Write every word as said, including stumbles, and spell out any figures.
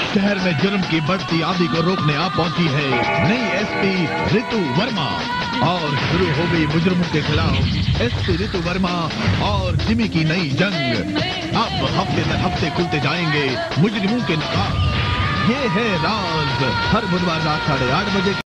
शहर में जुर्म की बढ़ती आंधी को रोकने आ पहुंची है नई एसपी रितु वर्मा और शुरू हो गई मुजरिमों के खिलाफ एसपी रितु वर्मा और जिमी की नई जंग। अब हफ्ते दर हफ्ते खुलते जाएंगे मुजरिमों के नकाब। ये है राज, हर बुधवार रात साढ़े आठ बजे।